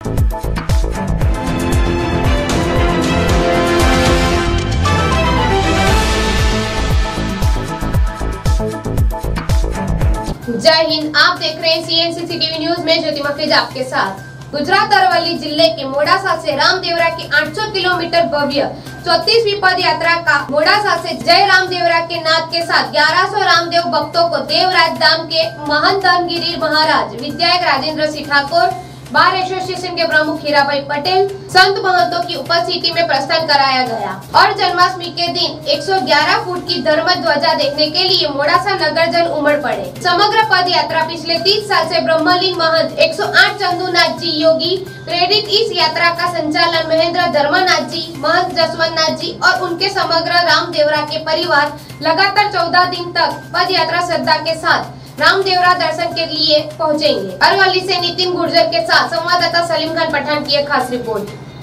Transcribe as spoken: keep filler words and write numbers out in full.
जय हिंद, आप देख रहे हैं सीएनसी टीवी न्यूज में ज्योति मफिज आपके साथ। गुजरात अरवली जिले के मोडासा से रामदेवरा की आठ सौ किलोमीटर भव्य चौतीसवीं पद यात्रा का मोडासा से जय रामदेवरा के नाद के साथ ग्यारह सौ रामदेव भक्तों को देवराज धाम के महंत धनगिरी महाराज, विधायक राजेंद्र सिंह ठाकुर, बार एसोसिएशन के प्रमुख हीराभाई पटेल, संत महंतों की उपस्थिति में प्रस्थान कराया गया और जन्माष्टमी के दिन एक सौ ग्यारह फुट की धर्म ध्वजा देखने के लिए मोडासा नगर जन उमड़ पड़े। समग्र पद यात्रा पिछले तीस साल से ब्रह्मलीन महंत एक सौ आठ चंदूनाथ जी योगी प्रेरित। इस यात्रा का संचालन महेंद्र धर्मनाथ जी, महंत जसवंत नाथ जी और उनके समग्र रामदेवरा के परिवार लगातार चौदह दिन तक पद यात्रा श्रद्धा के साथ रामदेवरा दर्शन के लिए पहुंचेंगे। अरवली से नितिन गुर्जर के साथ संवाददाता सलीम खान पठान की एक खास रिपोर्ट।